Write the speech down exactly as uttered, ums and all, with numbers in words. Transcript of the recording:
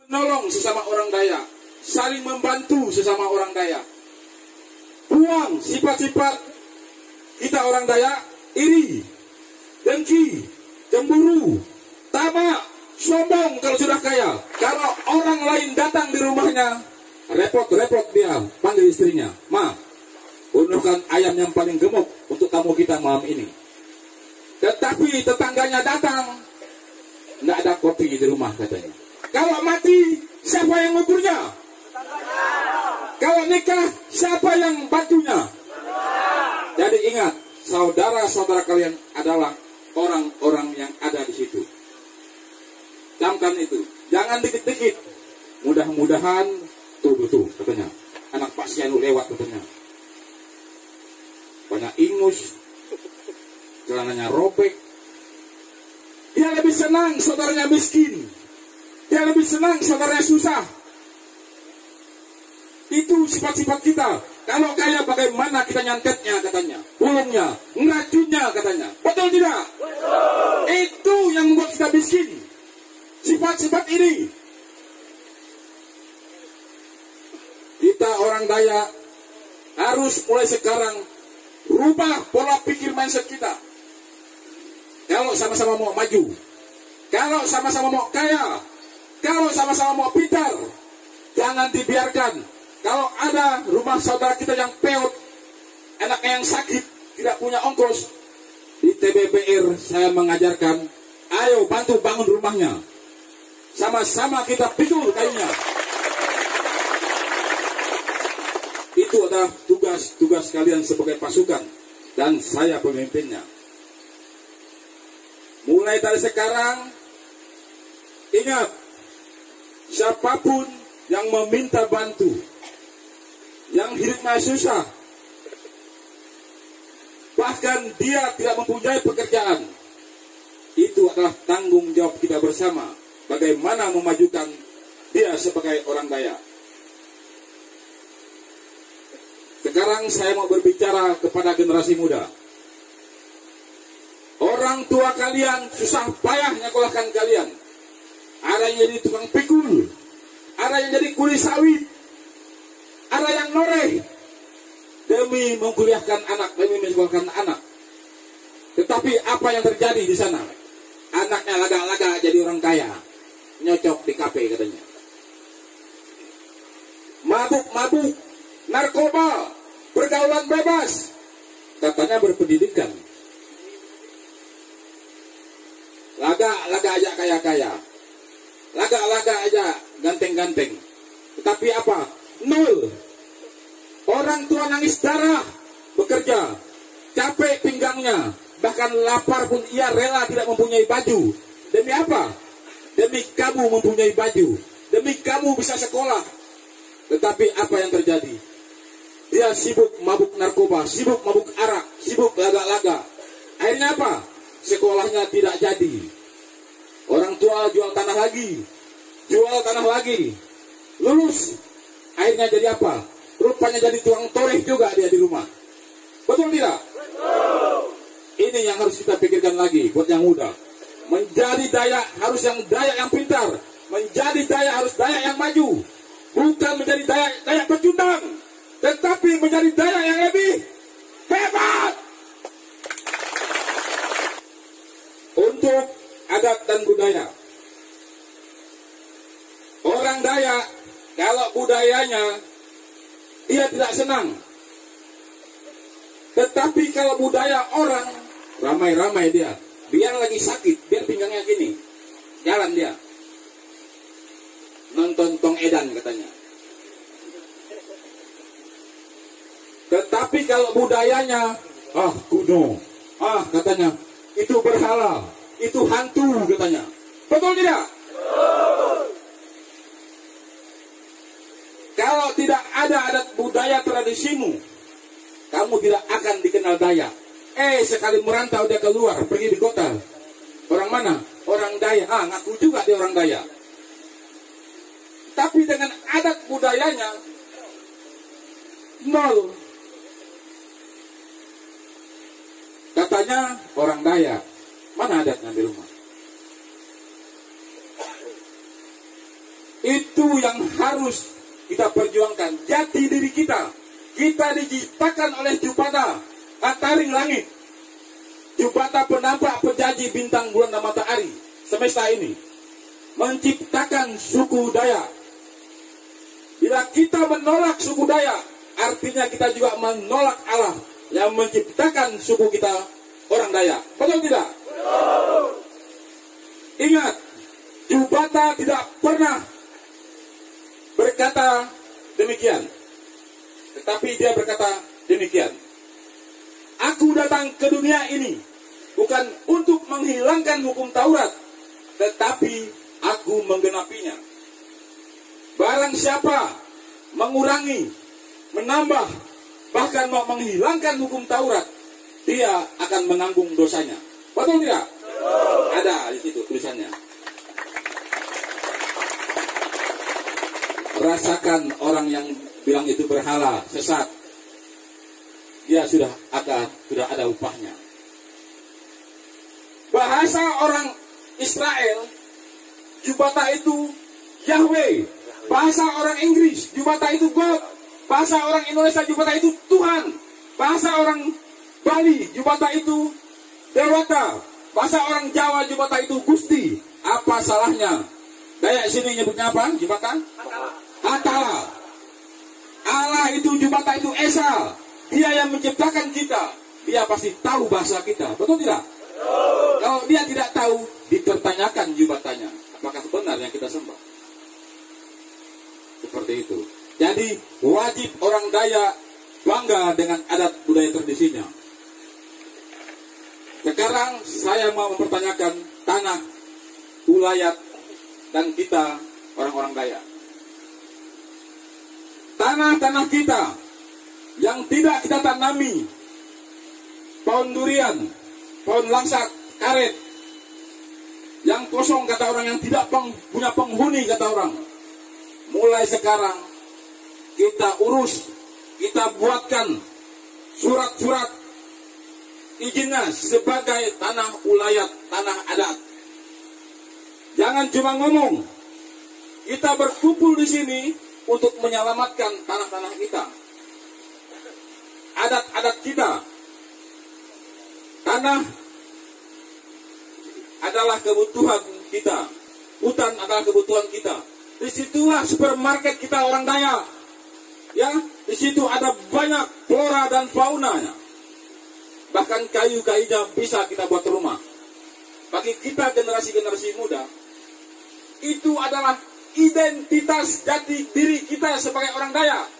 nolong sesama orang Dayak, saling membantu sesama orang Dayak. Buang sifat-sifat kita orang Dayak, iri, dengki, cemburu, tamak, sombong kalau sudah kaya. Kalau orang lain datang di rumahnya, repot-repot dia panggil istrinya, "Ma, bunuhkan ayam yang paling gemuk untuk tamu kita malam ini." Tetapi tetangganya datang, tidak ada kopi di rumah katanya. Kalau mati, siapa yang nguburnya? Kalau nikah, siapa yang bantunya? Jadi ingat, saudara-saudara kalian adalah orang-orang yang ada di situ. Camkan itu, jangan dikit-dikit. Mudah-mudahan tuh tuh katanya, anak Pak Sianu lewat katanya. Banyak ingus, celananya robek. Dia lebih senang saudaranya miskin. Dia lebih senang saudaranya susah. Itu sifat-sifat kita. Kalau kaya bagaimana kita nyantetnya katanya, pulungnya, ngeracunya katanya. Betul tidak? Betul. Itu yang membuat kita miskin. Sifat-sifat ini. Kita orang Dayak harus mulai sekarang rubah pola pikir mindset kita. Kalau sama-sama mau maju, kalau sama-sama mau kaya, kalau sama-sama mau pintar, jangan dibiarkan. Kalau ada rumah saudara kita yang peot, anaknya yang sakit, tidak punya ongkos, di T B B R saya mengajarkan, ayo bantu bangun rumahnya. Sama-sama kita pikul kayunya. Itu adalah tugas-tugas kalian sebagai pasukan, dan saya pemimpinnya. Mulai dari sekarang, ingat, siapapun yang meminta bantu, yang hidupnya susah, bahkan dia tidak mempunyai pekerjaan, itu adalah tanggung jawab kita bersama. Bagaimana memajukan dia sebagai orang Dayak. Sekarang saya mau berbicara kepada generasi muda. Orang tua kalian susah payah nyekolahkan kalian. Ada yang jadi tukang pikul, ada yang jadi kuli sawit, ada yang noreh demi mengkuliahkan anak, demi menyekolahkan anak. Tetapi apa yang terjadi di sana? Anaknya laga-laga jadi orang kaya, nyocok di kafe katanya. Mabuk-mabuk, narkoba, pergaulan bebas, katanya berpendidikan. Laga-laga aja kaya-kaya, laga-laga aja ganteng-ganteng. Tetapi apa? Nol. Orang tua nangis darah, bekerja, capek pinggangnya, bahkan lapar pun ia rela tidak mempunyai baju. Demi apa? Demi kamu mempunyai baju, demi kamu bisa sekolah. Tetapi apa yang terjadi? Dia sibuk mabuk narkoba, sibuk mabuk arak, sibuk laga-laga. Akhirnya apa? Sekolahnya tidak jadi. Orang tua jual tanah lagi, jual tanah lagi. Lulus, akhirnya jadi apa? Rupanya jadi tukang toreh juga dia di rumah. Betul tidak? Betul. Ini yang harus kita pikirkan lagi buat yang muda. Menjadi Dayak harus yang Dayak yang pintar. Menjadi Dayak harus Dayak yang maju. Bukan menjadi Dayak Dayak pecundang, tetapi menjadi Dayak yang lebih hebat. Untuk adat dan budaya. Orang Dayak kalau budayanya dia tidak senang. Tetapi kalau budaya orang, ramai-ramai dia. Biar lagi sakit, biar pinggangnya gini, jalan dia. Nonton Tong Edan katanya. Tetapi kalau budayanya, ah kuno, ah katanya, itu berhala, itu hantu katanya. Betul tidak? Betul. Kalau tidak ada adat budaya tradisimu, kamu tidak akan dikenal Dayak. Eh, sekali merantau dia keluar, pergi di kota. Orang mana? Orang Dayak. Ah, ngaku juga dia orang Dayak. Tapi dengan adat budayanya, nol. Katanya orang Dayak. Mana adatnya di rumah? Itu Itu yang harus kita perjuangkan. Jati diri kita. Kita diciptakan oleh Jupata, Ataring langit. Jupata penampak penjaji bintang, bulan, dan matahari semesta ini. Menciptakan suku Dayak. Bila kita menolak suku Dayak, artinya kita juga menolak Allah yang menciptakan suku kita, orang Dayak. Betul tidak? Betul. Ingat, Jupata tidak pernah berkata demikian. Tetapi dia berkata demikian. Aku datang ke dunia ini bukan untuk menghilangkan hukum Taurat, tetapi aku menggenapinya. Barang siapa mengurangi, menambah, bahkan mau menghilangkan hukum Taurat, dia akan menanggung dosanya. Betul tidak? Betul. Ada di situ tulisannya. Rasakan orang yang bilang itu berhala, sesat. Dia sudah akan sudah ada upahnya. Bahasa orang Israel, Jupata itu Yahweh. Bahasa orang Inggris, Jupata itu God. Bahasa orang Indonesia, Jupata itu Tuhan. Bahasa orang Bali, Jupata itu Dewata. Bahasa orang Jawa, Jupata itu Gusti. Apa salahnya? Dayak sini nyebutnya apa? Jupata? Hatala. Allah itu Jupata itu Esa. Dia yang menciptakan kita. Dia pasti tahu bahasa kita. Betul tidak? Betul. Kalau dia tidak tahu, dipertanyakan Jubatanya. Apakah benar yang kita sembah? Seperti itu. Jadi wajib orang Dayak bangga dengan adat budaya tradisinya. Sekarang saya mau mempertanyakan tanah, ulayat, dan kita orang-orang Dayak. Tanah-tanah kita yang tidak kita tanami, pohon durian, pohon langsak, karet, yang kosong kata orang, yang tidak peng, punya penghuni kata orang. Mulai sekarang kita urus, kita buatkan surat-surat izinnya sebagai tanah ulayat, tanah adat. Jangan cuma ngomong. Kita berkumpul di sini untuk menyelamatkan tanah-tanah kita, adat-adat kita. Tanah adalah kebutuhan kita, hutan adalah kebutuhan kita. Disitulah supermarket kita orang Dayak. Ya, di situ ada banyak flora dan faunanya. Bahkan kayu-kayunya bisa kita buat rumah. Bagi kita generasi-generasi muda, itu adalah identitas jati diri kita sebagai orang Dayak.